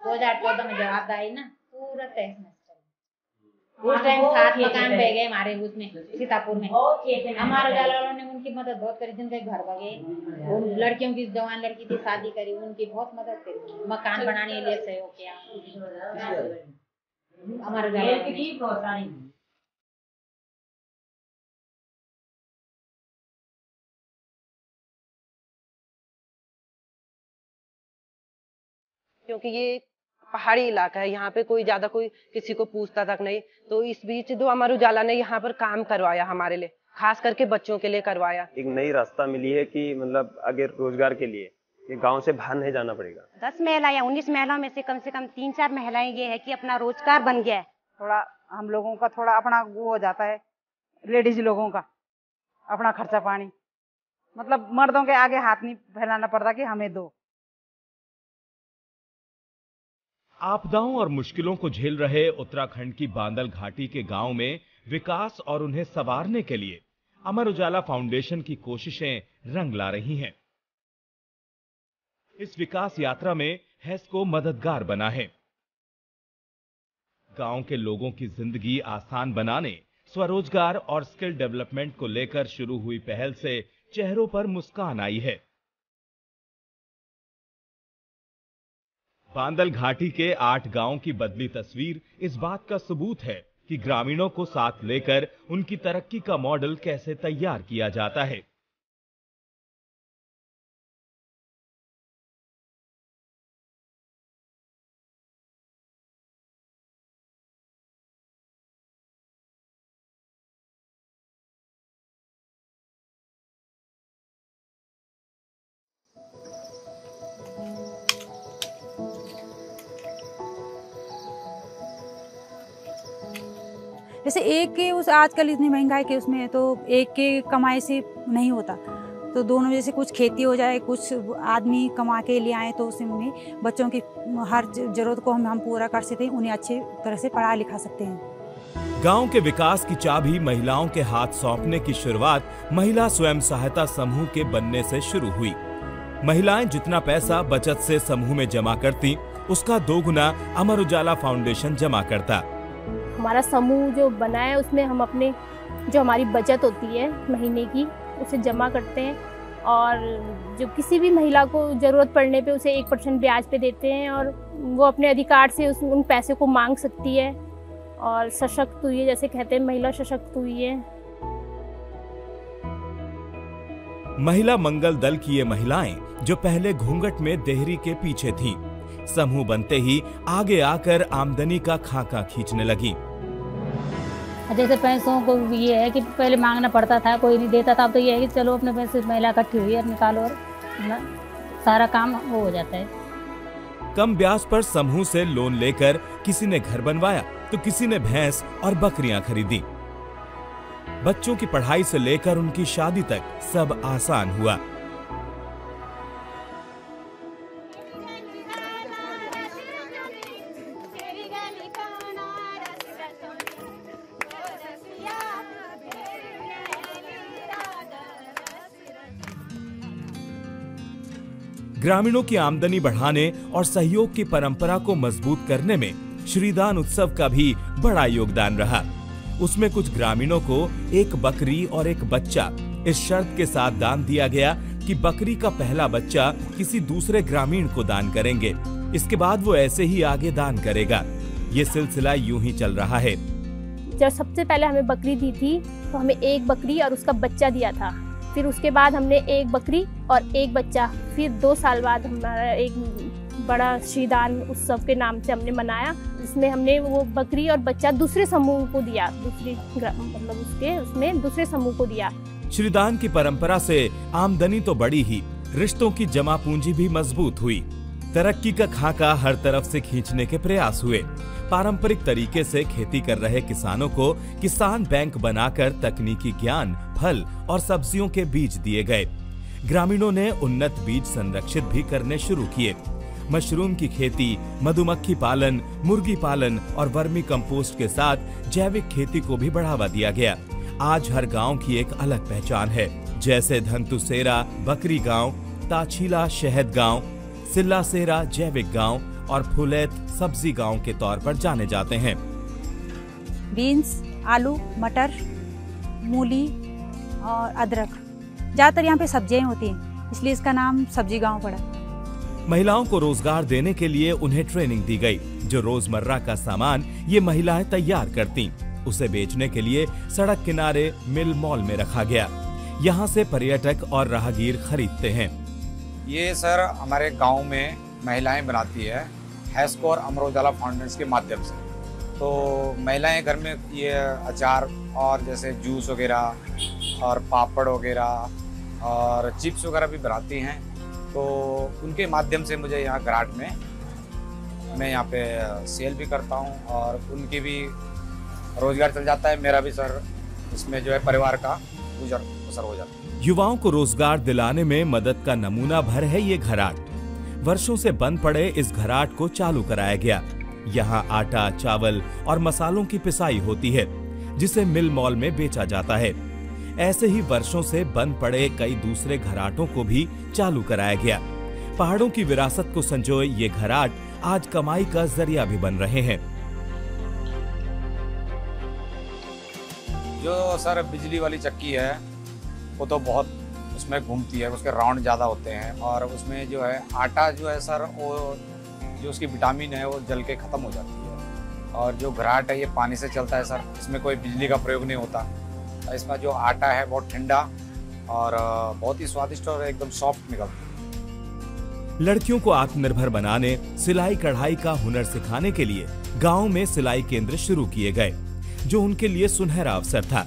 2014 में जब आपदा आई ना, पूरा तहस नहस चला। उस टाइम 7 मकान बह गए हमारे उसमें सीतापुर में। हमारे उजाला वालों ने उनकी मदद बहुत करी, जिनके घर बगे, उन लड़कियों की जवान लड़की थी शादी करी, उनकी बहुत मदद करी, मकान बनाने के लिए सहयोग किया हमारे उजाला वालों ने। क्योंकि ये पहाड़ी इलाका है, यहाँ पे कोई ज्यादा कोई किसी को पूछता तक नहीं। तो इस बीच जो अमर उजाला ने यहाँ पर काम करवाया हमारे लिए, खास करके बच्चों के लिए करवाया। एक नई रास्ता मिली है कि मतलब अगर रोजगार के लिए ये गांव से बाहर नहीं जाना पड़ेगा। 10 महिला या 19 महिलाओं में से कम 3-4 महिलाएं ये है कि अपना रोजगार बन गया है। थोड़ा हम लोगों का थोड़ा अपना वो हो जाता है, लेडीज लोगों का अपना खर्चा पानी, मतलब मर्दों के आगे हाथ नहीं फैलाना पड़ता कि हमें दो। आपदाओं और मुश्किलों को झेल रहे उत्तराखंड की बांदल घाटी के गांव में विकास और उन्हें संवारने के लिए अमर उजाला फाउंडेशन की कोशिशें रंग ला रही हैं। इस विकास यात्रा में हेस्को मददगार बना है। गांव के लोगों की जिंदगी आसान बनाने, स्वरोजगार और स्किल डेवलपमेंट को लेकर शुरू हुई पहल से चेहरों पर मुस्कान आई है। बांदल घाटी के 8 गांवों की बदली तस्वीर इस बात का सबूत है कि ग्रामीणों को साथ लेकर उनकी तरक्की का मॉडल कैसे तैयार किया जाता है। जैसे एक के उस आजकल इतनी महंगाई के उसमें तो एक के कमाई से नहीं होता, तो दोनों जैसे कुछ खेती हो जाए, कुछ आदमी कमा के ले आए तो उसमें बच्चों की हर जरूरत को हम पूरा कर सकते हैं, उन्हें अच्छे तरह से पढ़ा लिखा सकते हैं। गांव के विकास की चाबी महिलाओं के हाथ सौंपने की शुरुआत महिला स्वयं सहायता समूह के बनने से शुरू हुई। महिलाएं जितना पैसा बचत से समूह में जमा करती, उसका 2 गुना अमर उजाला फाउंडेशन जमा करता। हमारा समूह जो बना है उसमें हम अपने जो हमारी बचत होती है महीने की उसे जमा करते हैं, और जो किसी भी महिला को ज़रूरत पड़ने पे उसे 1% ब्याज पे देते हैं, और वो अपने अधिकार से उन पैसे को मांग सकती है और सशक्त हुई है, जैसे कहते हैं महिला सशक्त हुई है। महिला मंगल दल की ये महिलाएं जो पहले घूंघट में देहरी के पीछे थीं, समूह बनते ही आगे आकर आमदनी का खाका खींचने लगी। जैसे पैसों को ये है कि पहले मांगना पड़ता था, कोई नहीं देता था, अब तो ये है कि चलो अपने पैसे महिला इकट्ठी हुई है निकालो और सारा काम वो हो जाता है। कम ब्याज पर समूह से लोन लेकर किसी ने घर बनवाया तो किसी ने भैंस और बकरियां खरीदी। बच्चों की पढ़ाई से लेकर उनकी शादी तक सब आसान हुआ। ग्रामीणों की आमदनी बढ़ाने और सहयोग की परंपरा को मजबूत करने में श्रीदान उत्सव का भी बड़ा योगदान रहा। उसमें कुछ ग्रामीणों को 1 बकरी और 1 बच्चा इस शर्त के साथ दान दिया गया कि बकरी का पहला बच्चा किसी दूसरे ग्रामीण को दान करेंगे, इसके बाद वो ऐसे ही आगे दान करेगा। ये सिलसिला यूं ही चल रहा है। जब सबसे पहले हमें बकरी दी थी तो हमें 1 बकरी और उसका बच्चा दिया था, फिर उसके बाद हमने 1 बकरी और 1 बच्चा, फिर 2 साल बाद हमारा एक बड़ा श्रीदान उत्सव के नाम से हमने मनाया, इसमें हमने वो बकरी और बच्चा दूसरे समूह को दिया, उसमें दूसरे समूह को दिया। श्रीदान की परंपरा से आमदनी तो बढ़ी ही, रिश्तों की जमा पूंजी भी मजबूत हुई। तरक्की का खाका हर तरफ से खींचने के प्रयास हुए। पारंपरिक तरीके से खेती कर रहे किसानों को किसान बैंक बनाकर तकनीकी ज्ञान, फल और सब्जियों के बीज दिए गए। ग्रामीणों ने उन्नत बीज संरक्षित भी करने शुरू किए। मशरूम की खेती, मधुमक्खी पालन, मुर्गी पालन और वर्मी कंपोस्ट के साथ जैविक खेती को भी बढ़ावा दिया गया। आज हर गांव की एक अलग पहचान है, जैसे धंतुसेरा बकरी गांव, ताछीला शहद गांव, सिल्लासेरा जैविक गांव और फुलैत सब्जी गांव के तौर पर जाने जाते हैं। बीन्स, आलू, मटर, मूली और अदरक, ज़्यादातर यहाँ पे सब्जियाँ होती हैं, इसलिए इसका नाम सब्जी गांव पड़ा। महिलाओं को रोजगार देने के लिए उन्हें ट्रेनिंग दी गई। जो रोजमर्रा का सामान ये महिलाएं तैयार करती, उसे बेचने के लिए सड़क किनारे मिल मॉल में रखा गया। यहाँ से पर्यटक और राहगीर खरीदते हैं। ये सर हमारे गांव में महिलाएं बनाती है हैस्को और अमर उजाला फाउंडेशन के माध्यम से। तो महिलाएं घर में ये अचार और जैसे जूस वगैरह और पापड़ वगैरह और चिप्स वगैरह भी बनाती हैं। तो उनके माध्यम से मुझे यहाँ घराट में मैं यहाँ पे सेल भी करता हूँ और उनकी भी रोजगार चल जाता है। मेरा भी सर इसमें जो है परिवार का गुजर बसर हो जाता है। युवाओं को रोजगार दिलाने में मदद का नमूना भर है ये घराट। वर्षों से बंद पड़े इस घराट को चालू कराया गया। यहाँ आटा, चावल और मसालों की पिसाई होती है, जिसे मिल मॉल में बेचा जाता है। ऐसे ही वर्षों से बंद पड़े कई दूसरे घराटों को भी चालू कराया गया। पहाड़ों की विरासत को संजोए ये घराट आज कमाई का जरिया भी बन रहे हैं। जो सर बिजली वाली चक्की है वो तो बहुत उसमें घूमती है, उसके राउंड ज़्यादा होते हैं और उसमें जो है आटा जो है सर वो जो उसकी विटामिन है वो जल के ख़त्म हो जाती है। और जो घराट है ये पानी से चलता है सर, इसमें कोई बिजली का प्रयोग नहीं होता। इसमें जो आटा है बहुत ठंडा और बहुत ही स्वादिष्ट और एकदम सॉफ्ट निकलता है। लड़कियों को आत्मनिर्भर बनाने, सिलाई कढ़ाई का हुनर सिखाने के लिए गांव में सिलाई केंद्र शुरू किए गए, जो उनके लिए सुनहरा अवसर था।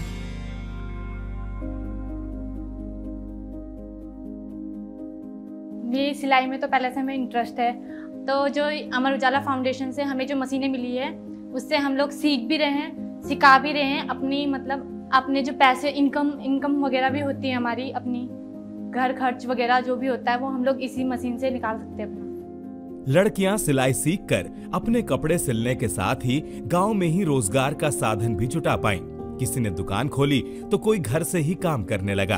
मेरी सिलाई में तो पहले से हमें इंटरेस्ट है, तो जो अमर उजाला फाउंडेशन से हमें जो मशीनें मिली है उससे हम लोग सीख भी रहे हैं, सिखा भी रहे हैं। अपनी मतलब अपने जो पैसे इनकम वगैरह भी होती है हमारी, अपनी घर खर्च वगैरह जो भी होता है वो हम लोग इसी मशीन से निकाल सकते हैं अपना। लड़कियां सिलाई सीखकर अपने कपड़े सिलने के साथ ही गांव में ही रोजगार का साधन भी जुटा पाईं। किसी ने दुकान खोली तो कोई घर से ही काम करने लगा।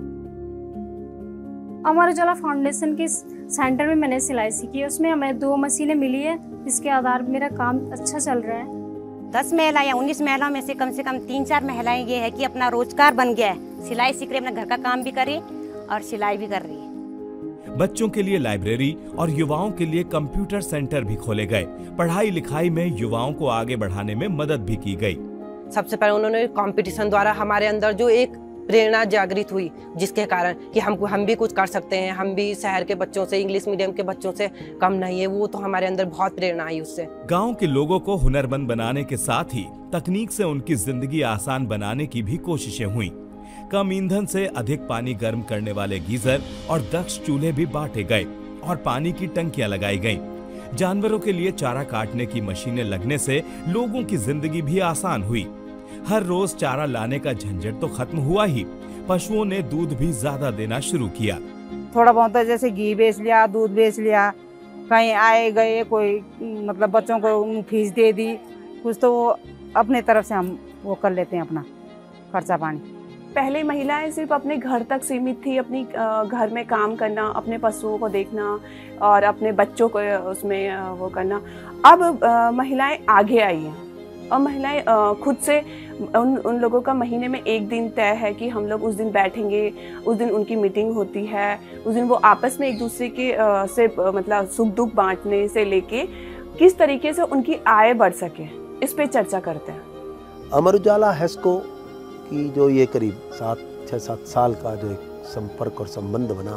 अमर उजाला फाउंडेशन के सेंटर में मैंने सिलाई सीखी, उसमें हमें 2 मशीनें मिली है, जिसके आधार पर मेरा काम अच्छा चल रहा है। 10 महिला या 19 महिलाओं में से कम 3-4 महिलाएं ये है कि अपना रोजगार बन गया है। सिलाई सीख रही है, अपना घर का काम भी कर रही और सिलाई भी कर रही है। बच्चों के लिए लाइब्रेरी और युवाओं के लिए कंप्यूटर सेंटर भी खोले गए। पढ़ाई लिखाई में युवाओं को आगे बढ़ाने में मदद भी की गई। सबसे पहले उन्होंने कंपटीशन द्वारा हमारे अंदर जो एक प्रेरणा जागृत हुई, जिसके कारण कि हम भी कुछ कर सकते हैं, हम भी शहर के बच्चों से, इंग्लिश मीडियम के बच्चों से कम नहीं है। वो तो हमारे अंदर बहुत प्रेरणा आई उससे। गांव के लोगों को हुनरमंद बनाने के साथ ही तकनीक से उनकी जिंदगी आसान बनाने की भी कोशिशें हुई। कम ईंधन से अधिक पानी गर्म करने वाले गीजर और दक्ष चूल्हे भी बांटे गए और पानी की टंकियां लगाई गईं। जानवरों के लिए चारा काटने की मशीनें लगने से लोगों की जिंदगी भी आसान हुई। हर रोज चारा लाने का झंझट तो खत्म हुआ ही, पशुओं ने दूध भी ज्यादा देना शुरू किया। थोड़ा बहुत जैसे घी बेच लिया, दूध बेच लिया, कहीं आए गए कोई मतलब बच्चों को फीस दे दी, कुछ तो वो अपने तरफ से हम वो कर लेते हैं अपना खर्चा पानी। पहले महिलाएं सिर्फ अपने घर तक सीमित थी, अपनी घर में काम करना, अपने पशुओं को देखना और अपने बच्चों को उसमें वो करना। अब महिलाएं आगे आई हैं और महिलाएं खुद से उन लोगों का महीने में एक दिन तय है कि हम लोग उस दिन बैठेंगे, उस दिन उनकी मीटिंग होती है, उस दिन वो आपस में एक दूसरे के से मतलब सुख दुख बांटने से लेके किस तरीके से उनकी आय बढ़ सके, इस पे चर्चा करते हैं। अमर उजाला हैस्को की जो ये करीब 6-7 साल का जो एक संपर्क और संबंध बना,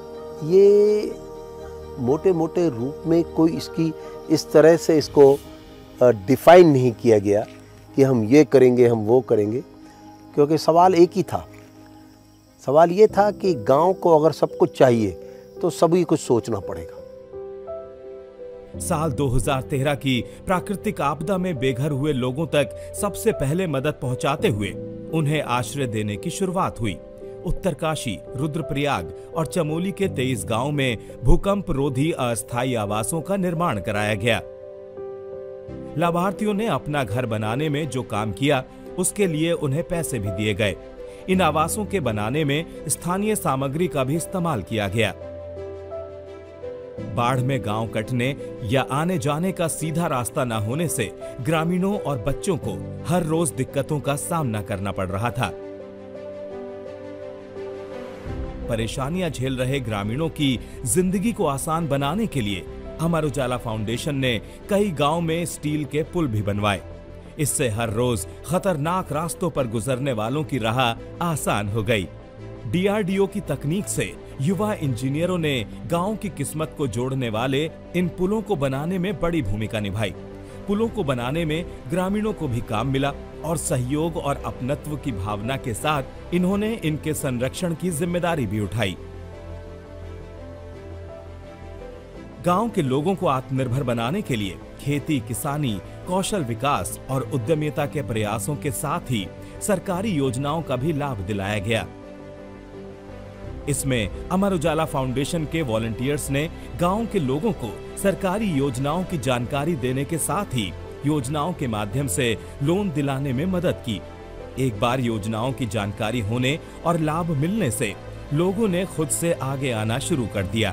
ये मोटे मोटे रूप में कोई इसकी इस तरह से इसको डिफाइन नहीं किया गया कि हम ये करेंगे, हम वो करेंगे, क्योंकि सवाल एक ही था। सवाल ये था कि गांव को अगर सब कुछ चाहिए तो सभी कुछ सोचना पड़ेगा। साल 2013 की प्राकृतिक आपदा में बेघर हुए लोगों तक सबसे पहले मदद पहुंचाते हुए उन्हें आश्रय देने की शुरुआत हुई। उत्तरकाशी, रुद्रप्रयाग और चमोली के 23 गांव में भूकंप रोधी अस्थायी आवासों का निर्माण कराया गया। लाभार्थियों ने अपना घर बनाने में जो काम किया, उसके लिए उन्हें पैसे भी दिए गए। इन आवासों के बनाने में स्थानीय सामग्री का भी इस्तेमाल किया गया। बाढ़ में गांव कटने या आने जाने का सीधा रास्ता न होने से ग्रामीणों और बच्चों को हर रोज दिक्कतों का सामना करना पड़ रहा था। परेशानियां झेल रहे ग्रामीणों की जिंदगी को आसान बनाने के लिए अमर उजाला फाउंडेशन ने कई गांव में स्टील के पुल भी बनवाए। इससे हर रोज खतरनाक रास्तों पर गुजरने वालों की राह आसान हो गई। डीआरडीओ की तकनीक से युवा इंजीनियरों ने गांव की किस्मत को जोड़ने वाले इन पुलों को बनाने में बड़ी भूमिका निभाई। पुलों को बनाने में ग्रामीणों को भी काम मिला और सहयोग और अपनत्व की भावना के साथ इन्होंने इनके संरक्षण की जिम्मेदारी भी उठाई। गांव के लोगों को आत्मनिर्भर बनाने के लिए खेती, किसानी, कौशल विकास और उद्यमिता के प्रयासों के साथ ही सरकारी योजनाओं का भी लाभ दिलाया गया। इसमें अमर उजाला फाउंडेशन के वॉलंटियर्स ने गांव के लोगों को सरकारी योजनाओं की जानकारी देने के साथ ही योजनाओं के माध्यम से लोन दिलाने में मदद की। एक बार योजनाओं की जानकारी होने और लाभ मिलने से लोगों ने खुद से आगे आना शुरू कर दिया।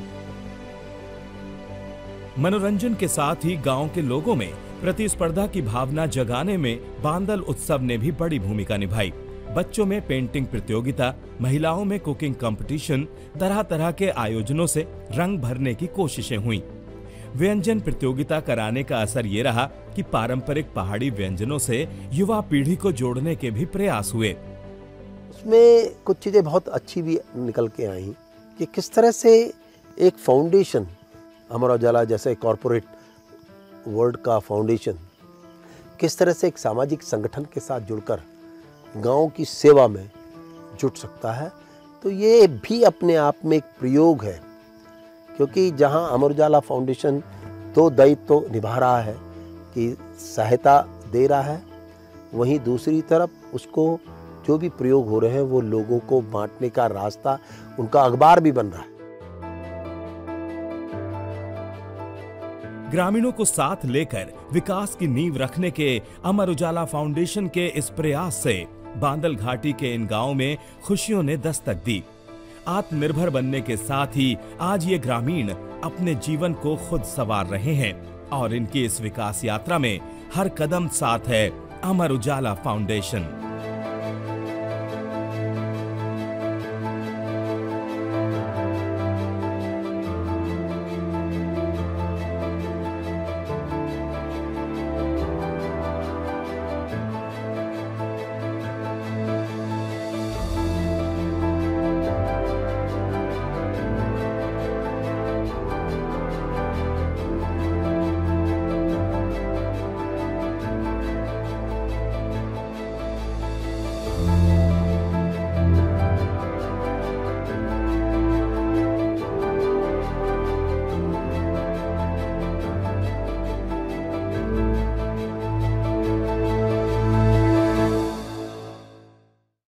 मनोरंजन के साथ ही गांव के लोगों में प्रतिस्पर्धा की भावना जगाने में बांदल उत्सव ने भी बड़ी भूमिका निभाई। बच्चों में पेंटिंग प्रतियोगिता, महिलाओं में कुकिंग कंपटीशन, तरह तरह के आयोजनों से रंग भरने की कोशिशें हुई। व्यंजन प्रतियोगिता कराने का असर ये रहा कि पारंपरिक पहाड़ी व्यंजनों से युवा पीढ़ी को जोड़ने के भी प्रयास हुए। उसमें कुछ चीज़ें बहुत अच्छी भी निकल के आई कि किस तरह से एक फाउंडेशन, अमर उजाला जैसे कॉरपोरेट वर्ल्ड का फाउंडेशन किस तरह से एक सामाजिक संगठन के साथ जुड़कर गांव की सेवा में जुट सकता है। तो ये भी अपने आप में एक प्रयोग है, क्योंकि जहां अमर उजाला फाउंडेशन तो दायित्व निभा रहा है कि सहायता दे रहा है, वहीं दूसरी तरफ उसको जो भी प्रयोग हो रहे हैं वो लोगों को बांटने का रास्ता, उनका अखबार भी बन रहा है। ग्रामीणों को साथ लेकर विकास की नींव रखने के अमर उजाला फाउंडेशन के इस प्रयास से बांदल घाटी के इन गांवों में खुशियों ने दस्तक दी। आत्मनिर्भर बनने के साथ ही आज ये ग्रामीण अपने जीवन को खुद संवार रहे हैं और इनकी इस विकास यात्रा में हर कदम साथ है अमर उजाला फाउंडेशन।